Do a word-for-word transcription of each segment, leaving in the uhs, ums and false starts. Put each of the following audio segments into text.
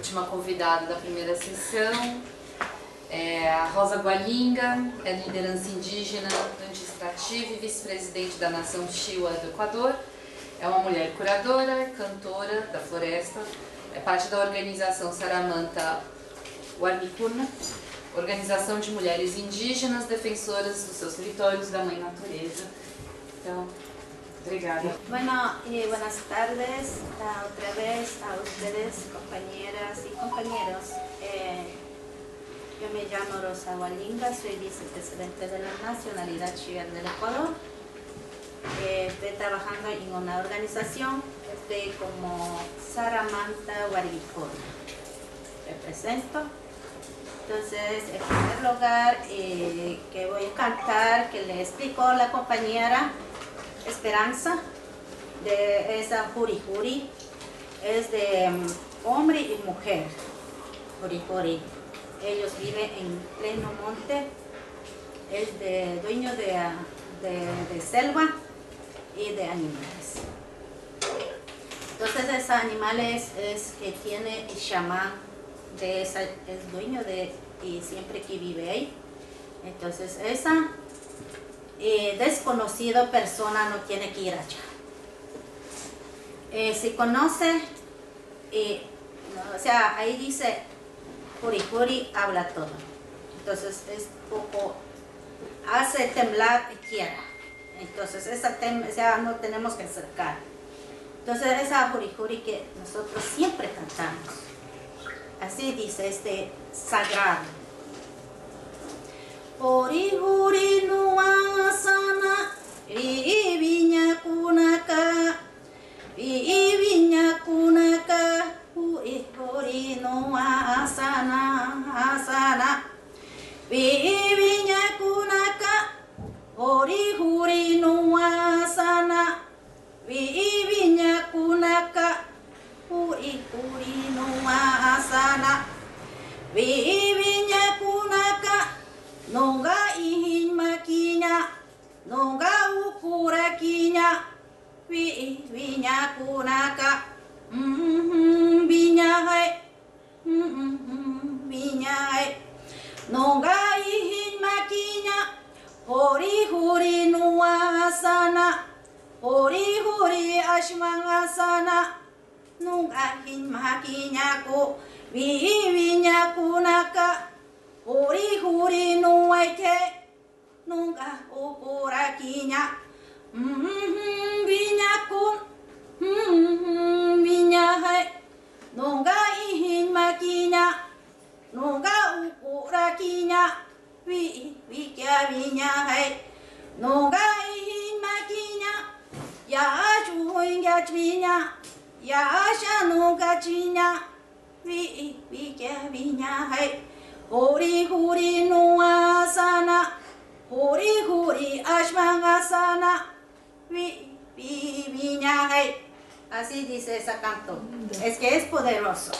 última convidada da primeira sessão é a Rosa Gualinga, é liderança indígena administrativa e vice-presidente da Nação Chiwa do Equador. É uma mulher curadora, cantora da floresta, é parte da organização Saramanta Warmicuna, organização de mulheres indígenas defensoras dos seus territórios, da mãe natureza. Então, obrigada. Bueno, y buenas tardes uh, otra vez a ustedes, compañeras y compañeros. Eh, yo me llamo Rosa Gualinga, soy vicepresidente de la Nacionalidad Chiwa del Ecuador. Eh, estoy trabajando en una organización, estoy como Saramanta Warmicuna. Represento. Entonces, en primer lugar, eh, que voy a cantar, que le explicó la compañera Esperanza, de esa Juri Juri, es de um, hombre y mujer, Juri Juri. Ellos viven en pleno monte, es de dueño de, de, de selva y de animales. Entonces, esos animales es que tiene el chamán, de esa, es dueño de, y siempre que vive ahí. Entonces, esa eh, desconocida persona no tiene que ir allá. Eh, si conoce, eh, no, o sea, ahí dice, Juri Juri habla todo. Entonces, es poco, hace temblar tierra. Entonces, esa tem, o sea, no tenemos que acercar. Entonces, esa Juri Juri que nosotros siempre cantamos. Así dice este sagrado. Juri Juri nuasana, ri viña kunaka, ri viña kunaka, Juri Juri nuasana, asana, ri viña kunaka, Juri Juri nuasana, ri viña kunaka, Juri Juri nuasana, vi viña kunaka, nonga ihin makinya, nonga ukura kinya, vi viña kunaka, mm viña hai, mm viña hai, nonga ihin makinya, Juri Juri nuasana, Juri Juri ashmangasana, nunga hin makinya ko vi viña kunaka, Juri Juri nuaike, nunga ukura kinya, mm viña kun, mm viña hai, nunga ihin makinya, nunga ukura kinya, vi vi kya viña hai, nunga ihin makinya, ya chuinga chvinya, ya nunca chiña, vi vi que viña hai, Juri Juri nuasana, Juri Juri ashmangasana, vi vi viña hai. Así dice ese canto. Es que es poderoso.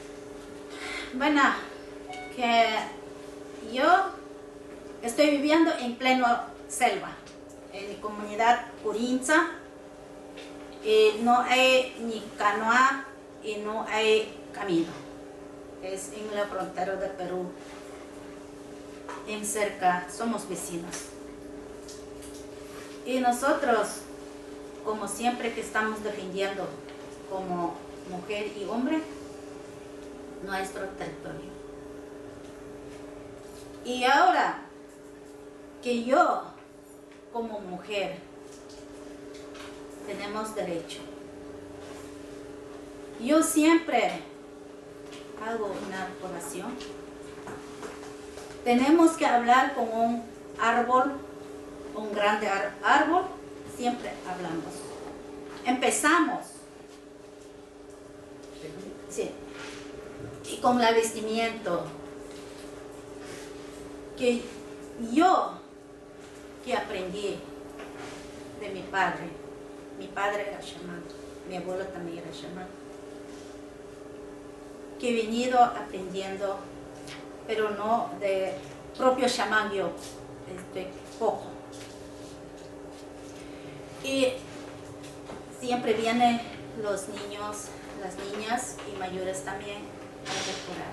Bueno, que yo estoy viviendo en pleno selva, en mi comunidad Curinza. Y no hay ni canoa y no hay camino. Es en la frontera de Perú, en cerca, somos vecinos. Y nosotros, como siempre que estamos defendiendo como mujer y hombre, nuestro territorio. Y ahora que yo, como mujer, tenemos derecho. Yo siempre hago una oración. Tenemos que hablar con un árbol, un grande árbol, siempre hablamos. Empezamos. Sí. Y con el vestimiento. Que yo, que aprendí de mi padre. Mi padre era chamán, mi abuelo también era chamán. Que he venido aprendiendo, pero no de propio chamán yo, este, poco. Y siempre vienen los niños, las niñas y mayores también, hay que curar.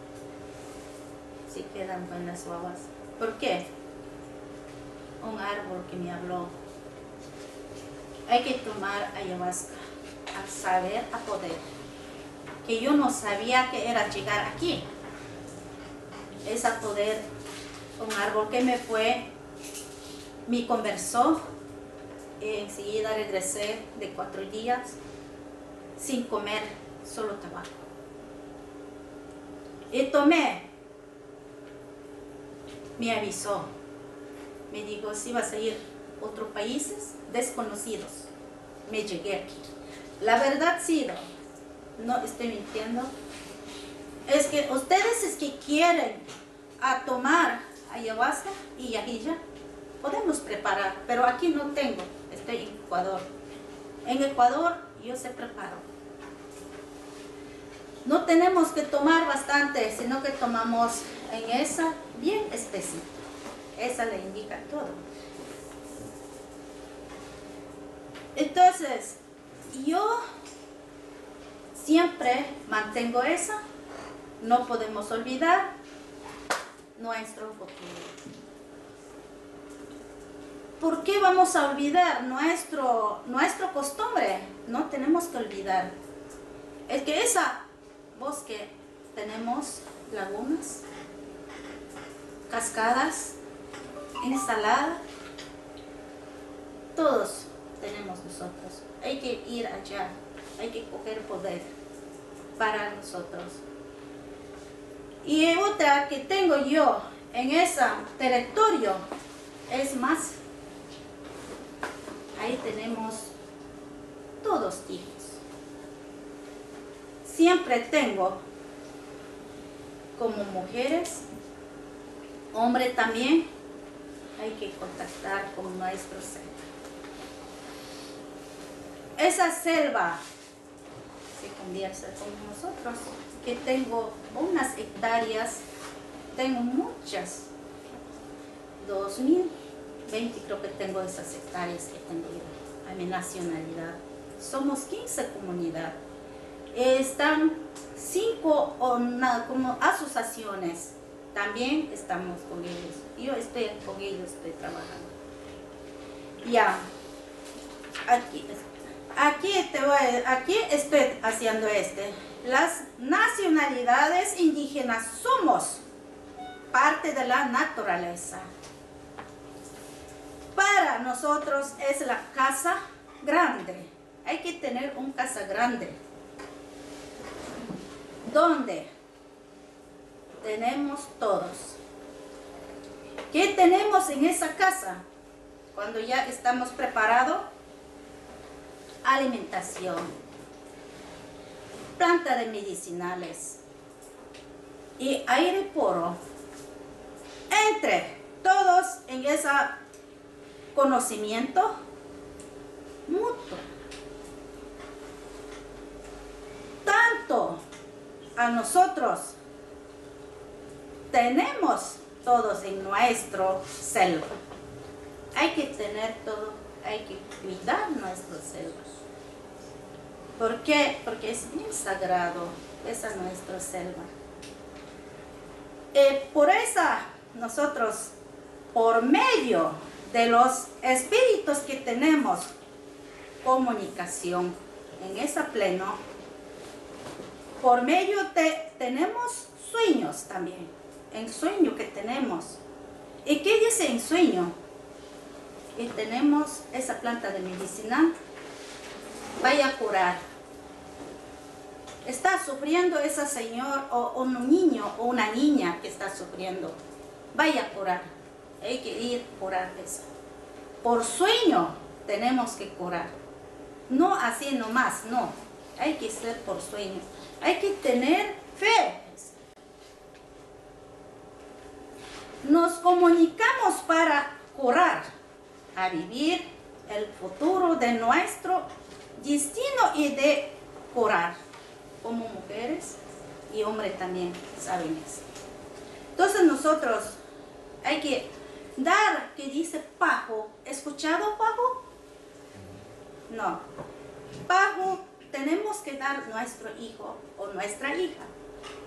Si quedan buenas babas. ¿Por qué? Un árbol que me habló. Hay que tomar ayahuasca, a saber, a poder. Que yo no sabía que era llegar aquí. Es a poder, un árbol que me fue, me conversó, y enseguida regresé de cuatro días sin comer, solo tabaco. Y tomé, me avisó, me dijo, si vas a ir a otros países desconocidos. Me llegué aquí. La verdad, sí, no, no estoy mintiendo. Es que ustedes es que quieren a tomar ayahuasca y ajilla, podemos preparar, pero aquí no tengo, estoy en Ecuador. En Ecuador yo se preparo. No tenemos que tomar bastante, sino que tomamos en esa bien específica. Esa le indica todo. Entonces, yo siempre mantengo esa. No podemos olvidar nuestro futuro. ¿Por qué vamos a olvidar nuestro, nuestro costumbre? No tenemos que olvidar. Es que esa bosque tenemos lagunas, cascadas, ensalada, todos tenemos nosotros. Hay que ir allá, hay que coger poder para nosotros. Y otra que tengo yo en ese territorio es más, ahí tenemos todos hijos. Siempre tengo como mujeres, hombres también, hay que contactar con nuestro selva. Esa selva se convierte con nosotros, que tengo unas hectáreas, tengo muchas, dos mil veinte creo que tengo esas hectáreas que tengo yo, a mi nacionalidad. Somos quince comunidades. Están cinco una, como asociaciones, también estamos con ellos. Yo estoy con ellos, estoy trabajando. Ya, aquí, aquí, te voy, aquí estoy haciendo este. Las nacionalidades indígenas somos parte de la naturaleza. Para nosotros es la casa grande. Hay que tener una casa grande, donde tenemos todos. ¿Qué tenemos en esa casa? Cuando ya estamos preparados, alimentación, planta de medicinales y aire puro. Entre todos en ese conocimiento mutuo. Tanto a nosotros tenemos todos en nuestro selva. Hay que tener todo, hay que cuidar nuestro selva. ¿Por qué? Porque es bien sagrado, esa es nuestra selva. Eh, por eso nosotros, por medio de los espíritus que tenemos, comunicación en ese pleno, por medio de, tenemos sueños también, en sueño que tenemos. ¿Y qué dice en sueño? Y tenemos esa planta de medicina, vaya a curar. Está sufriendo ese señor o un niño o una niña que está sufriendo, vaya a curar. Hay que ir a curar eso. Por sueño tenemos que curar. No así nomás, no. Hay que ser por sueño. Hay que tener fe. Nos comunicamos para curar, a vivir el futuro de nuestro destino y de curar. Como mujeres y hombres también saben eso. Entonces nosotros hay que dar, que dice pajo. ¿Escuchado pajo? No. Pajo tenemos que dar nuestro hijo o nuestra hija.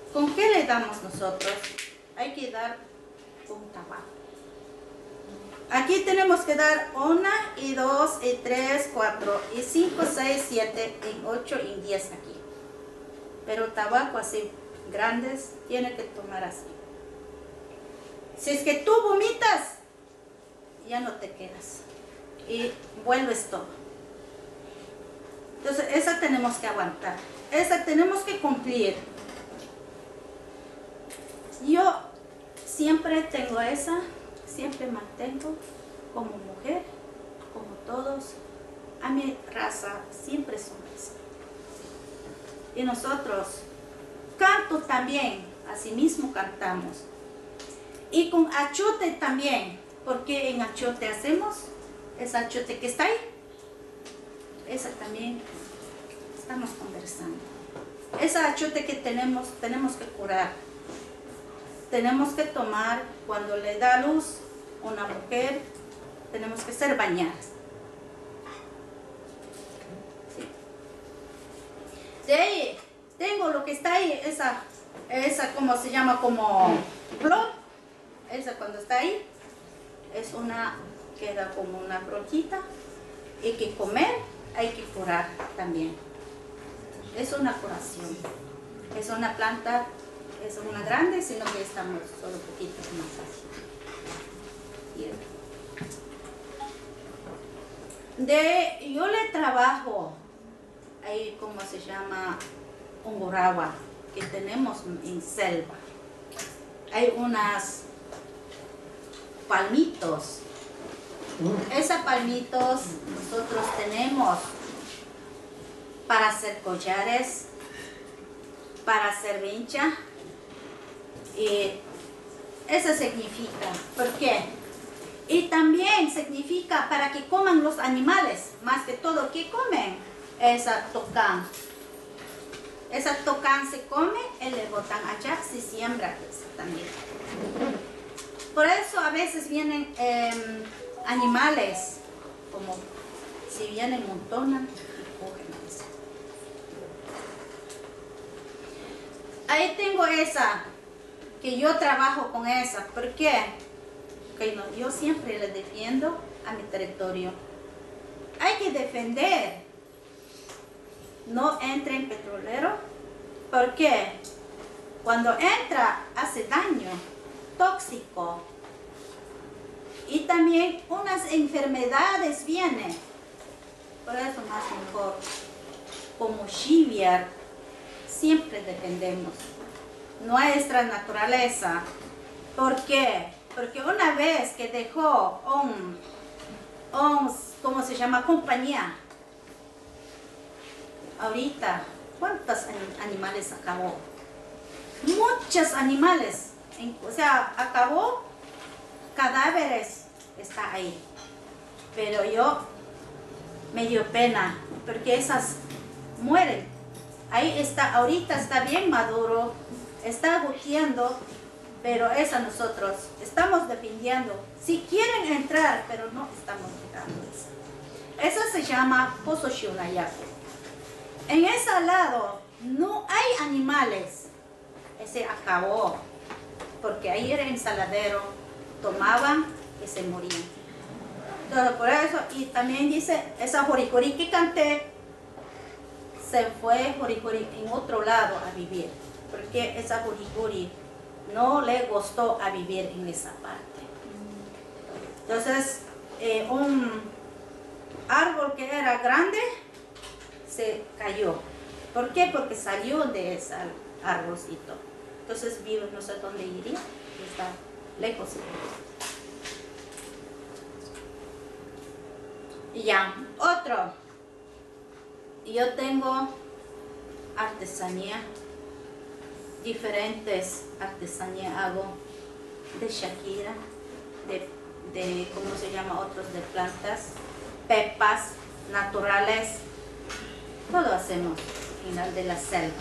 ¿Con qué le damos nosotros? Hay que dar un tabaco. Aquí tenemos que dar una, y dos, y tres, cuatro, y cinco, seis, siete, y ocho, y diez aquí. Pero tabaco así, grandes, tiene que tomar así. Si es que tú vomitas, ya no te quedas. Y vuelves todo. Entonces, esa tenemos que aguantar. Esa tenemos que cumplir. Yo siempre tengo esa, siempre mantengo como mujer, como todos, a mi raza, siempre son así. Y nosotros, canto también, así mismo cantamos. Y con achote también, porque en achote hacemos, esa achote que está ahí, esa también estamos conversando. Esa achote que tenemos, tenemos que curar. Tenemos que tomar, cuando le da luz una mujer, tenemos que ser bañadas. Sí. De ahí, tengo lo que está ahí, esa, esa como se llama, como flor, esa cuando está ahí, es una, queda como una brojita, hay que comer, hay que curar también. Es una curación, es una planta. Es una grande, sino que estamos solo un poquito más así. De, yo le trabajo, ahí como se llama, ungurahua, que tenemos en selva. Hay unas palmitos. Esos palmitos nosotros tenemos para hacer collares, para hacer vincha. Y eso significa, ¿por qué? Y también significa para que coman los animales, más que todo, ¿qué comen? Esa tocán. Esa tocán se come y le botan allá, se siembra eso también. Por eso a veces vienen eh, animales, como si vienen montonas y cogen eso. Ahí tengo esa. Que yo trabajo con esa. ¿Por qué? Porque no, yo siempre le defiendo a mi territorio. Hay que defender. No entre en petrolero. ¿Por qué? Cuando entra hace daño, tóxico. Y también unas enfermedades vienen. Por eso más mejor. Como Xiviar, siempre defendemos nuestra naturaleza. ¿Por qué? Porque una vez que dejó un, un ¿cómo se llama? Compañía. Ahorita, ¿cuántos animales acabó? Muchos animales. O sea, acabó, cadáveres está ahí. Pero yo me dio pena, porque esas mueren. Ahí está, ahorita está bien maduro. Está goteando, pero esa nosotros estamos defendiendo. Si quieren entrar, pero no estamos dejando eso. Esa se llama Pozo Xiunayaco. En ese lado no hay animales. Ese acabó, porque ahí era ensaladero, tomaban y se morían. Entonces por eso, y también dice, esa joricori que canté, se fue joricori en otro lado a vivir. Porque esa joricori no le gustó a vivir en esa parte. Entonces, eh, un árbol que era grande se cayó. ¿Por qué? Porque salió de ese arbolcito. Entonces, vivo, no sé dónde iría, está lejos. Y ya, otro. Yo tengo artesanía. Diferentes artesanías hago de Shakira, de, de, ¿cómo se llama? Otros de plantas, pepas naturales, todo hacemos en la de la selva.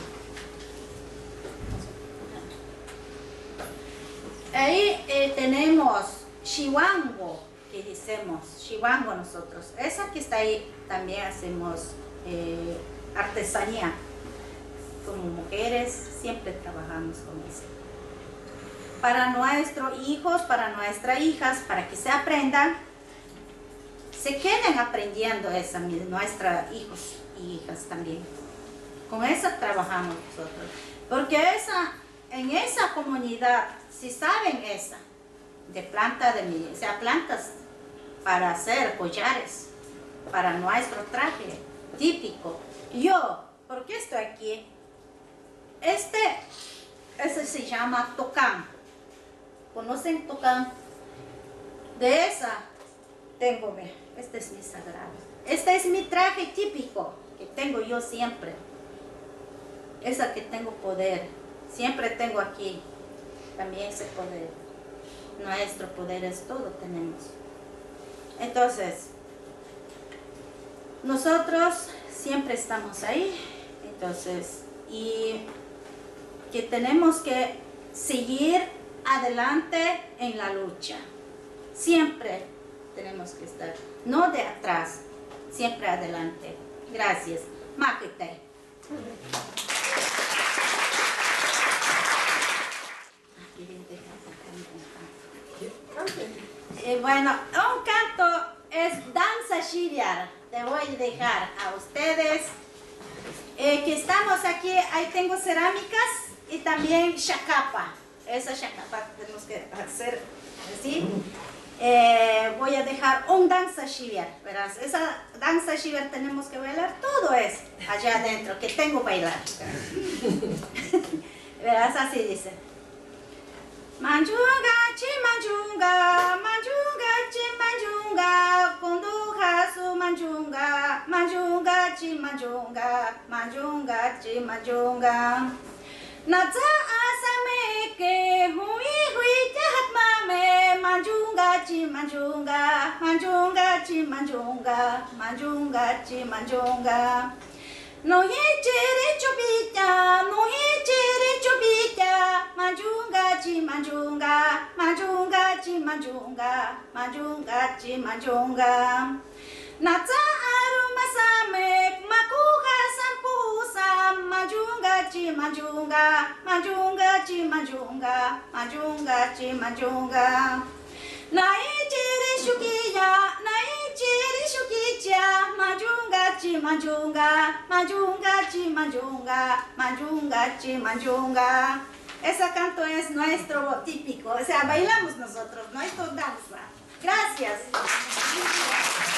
Ahí eh, tenemos chihuango, que decimos, chihuango nosotros. Esa que está ahí también hacemos eh, artesanía. como mujeres, siempre trabajamos con eso. Para nuestros hijos, para nuestras hijas, para que se aprendan, se queden aprendiendo esa, nuestros hijos y hijas también. Con eso trabajamos nosotros. Porque esa, en esa comunidad, si saben esa, de planta de, o sea, plantas para hacer collares, para nuestro traje típico. Yo, ¿por qué estoy aquí? Este, ese se llama tocán. ¿Conocen tocán? De esa tengo, este es mi sagrado. Este es mi traje típico que tengo yo siempre. Esa que tengo poder. Siempre tengo aquí también ese poder. Nuestro poder es todo, tenemos. Entonces, nosotros siempre estamos ahí. Entonces, y que tenemos que seguir adelante en la lucha. Siempre tenemos que estar, no de atrás, siempre adelante. Gracias. Máquete. Eh, bueno, un canto es danza shiriar. Te voy a dejar a ustedes eh, que estamos aquí. Ahí tengo cerámicas y también chacapa. Esa chacapa tenemos que hacer así. Eh, voy a dejar un danza shiriar. Verás, esa danza shiriar tenemos que bailar. Todo es allá adentro que tengo que bailar. Verás, así dice. Manjunga, chi manjunga, manjunga, chi manjunga, conduja su manjunga, manjunga, chi manjunga, manjunga, chi manjunga. Natsa asame ke hui hui jahat mame, manjunga, chi manjunga, manjunga, chi manjunga, manjunga, chi manjunga. No he chere chubita, no he chere chubita, manjunga chi manjunga, manjunga chi manjunga, manjunga chi manjunga. Natsa aruma samek, makuha sampusa, manjunga chi manjunga, manjunga chi manjunga, manjunga chi manjunga. Nai chere shukiya, nai chere shukiya, manjunga chi manjunga, manjunga chi manjunga, manjunga chi manjunga. Ese canto es nuestro típico, o sea, bailamos nosotros, nuestra danza. Gracias.